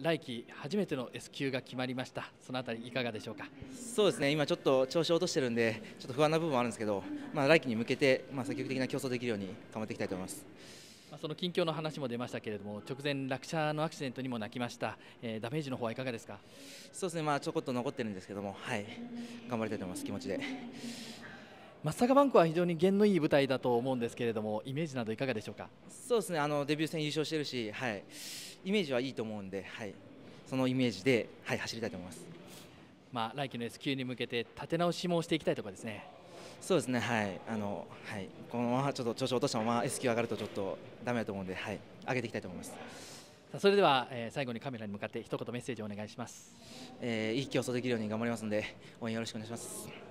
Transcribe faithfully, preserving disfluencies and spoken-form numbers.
来季初めての S 級が決まりました。そのあたりいかがでしょうか。 そうですね、今ちょっと調子を落としてるんで、ちょっと不安な部分もあるんですけど、まあ、来季に向けて、まあ、積極的な競争できるように頑張っていきたいと思います。 まあその近況の話も出ましたけれども、直前落車のアクシデントにも泣きました。えー、ダメージの方はいかがですか。 そうですね、まあ、ちょこっと残ってるんですけども、はい、頑張りたいと思います、気持ちで。 松阪バンクは非常に弦のいい舞台だと思うんですけれども、イメージなどいかがでしょうか。 そうですね、あのデビュー戦優勝してるし、はい、イメージはいいと思うんで、はい、そのイメージで、はい、走りたいと思います。 まあ来季の S 級に向けて立て直しもしていきたいところですね。 そうですね、はい、あの、はい、このままちょっと調子を落としたまま S 級上がるとちょっとダメだと思うんで、はい、上げていきたいと思います。 さあそれでは、えー、最後にカメラに向かって一言メッセージをお願いします。 えー、いい競争できるように頑張りますので、応援よろしくお願いします。